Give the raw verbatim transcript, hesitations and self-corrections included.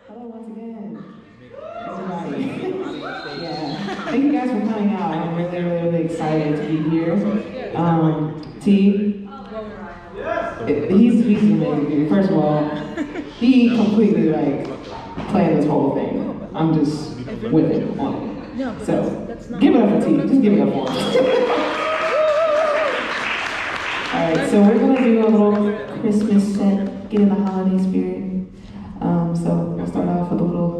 Hello once again, everybody. Yeah, thank you guys for coming out. I'm really, really, really excited to be here. Um, T, it, he's he's an amazing dude. First of all, he completely like planned this whole thing. I'm just with him on it. So give it up for T. Just give it up for him. All right, so we're gonna do a little Christmas set, get in the holiday spirit. Um, so we'll start off with a little